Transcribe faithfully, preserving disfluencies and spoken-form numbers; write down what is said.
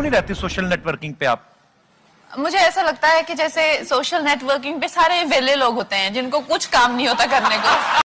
नहीं रहती social networking पे आप? मुझे ऐसा लगता है कि जैसे सोशल नेटवर्किंग पे सारे वेले लोग होते हैं जिनको कुछ काम नहीं होता करने को।